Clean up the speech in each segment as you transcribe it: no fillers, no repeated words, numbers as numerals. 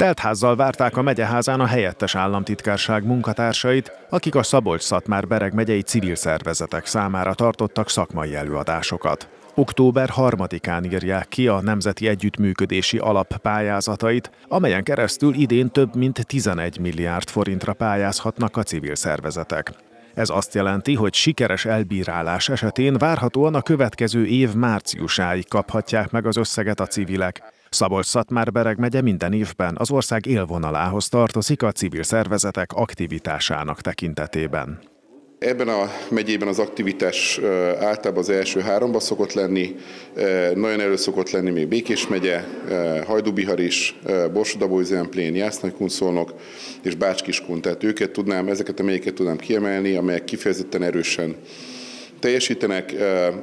Teltházzal várták a megyeházán a helyettes államtitkárság munkatársait, akik a Szabolcs-Szatmár-Bereg megyei civil szervezetek számára tartottak szakmai előadásokat. Október 3-án írják ki a Nemzeti Együttműködési Alap pályázatait, amelyen keresztül idén több mint 11 milliárd forintra pályázhatnak a civil szervezetek. Ez azt jelenti, hogy sikeres elbírálás esetén várhatóan a következő év márciusáig kaphatják meg az összeget a civilek. Szabolcs-Szatmár-Bereg megye minden évben az ország élvonalához tartozik a civil szervezetek aktivitásának tekintetében. Ebben a megyében az aktivitás általában az első háromban szokott lenni, nagyon elő szokott lenni még Békés megye, Hajdú-Bihar is, Borsod-Abaúj-Zemplén, Jász-Nagykun-Szolnok és Bács-Kiskun. Tehát ezeket a megyéket tudnám kiemelni, amelyek kifejezetten erősen teljesítenek.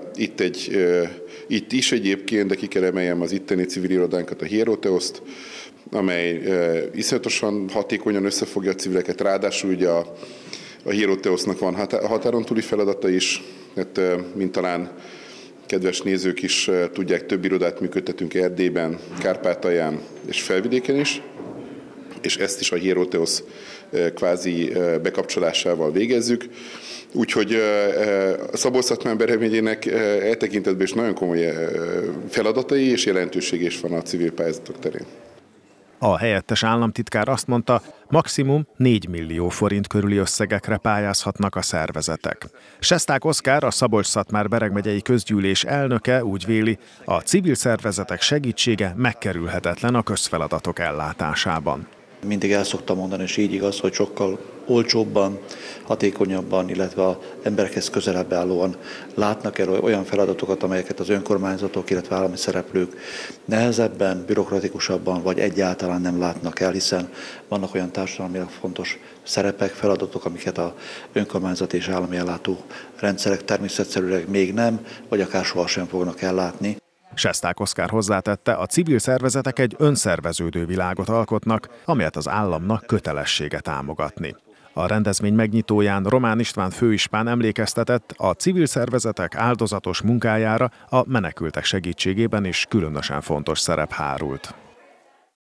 Itt is egyébként, de ki kell emeljem az itteni civil irodánkat, a Hieroteoszt, amely iszonyatosan hatékonyan összefogja a civileket, ráadásul ugye a Hieroteosznak van határon túli feladata is, hát, mint talán kedves nézők is tudják, több irodát működtetünk Erdélyben, Kárpátalján és Felvidéken is, és ezt is a Hieroteosz kvázi bekapcsolásával végezzük. Úgyhogy a Szabolcs-Szatmár-Bereg megyének eltekintetben is nagyon komoly feladatai és jelentősége is van a civil pályázatok terén. A helyettes államtitkár azt mondta, maximum 4 millió forint körüli összegekre pályázhatnak a szervezetek. Sesták Oszkár, a Szabolcs-Szatmár-Bereg megyei közgyűlés elnöke úgy véli, a civil szervezetek segítsége megkerülhetetlen a közfeladatok ellátásában. Mindig el szoktam mondani, és így igaz, hogy sokkal olcsóbban, hatékonyabban, illetve az emberekhez közelebb állóan látnak el olyan feladatokat, amelyeket az önkormányzatok, illetve állami szereplők nehezebben, bürokratikusabban vagy egyáltalán nem látnak el, hiszen vannak olyan társadalmilag fontos szerepek, feladatok, amiket az önkormányzati és állami ellátó rendszerek természetszerűleg még nem, vagy akár sohasem fognak ellátni. Sesták Oszkár hozzátette, a civil szervezetek egy önszerveződő világot alkotnak, amelyet az államnak kötelessége támogatni. A rendezvény megnyitóján Román István főispán emlékeztetett, a civil szervezetek áldozatos munkájára a menekültek segítségében is különösen fontos szerep hárult.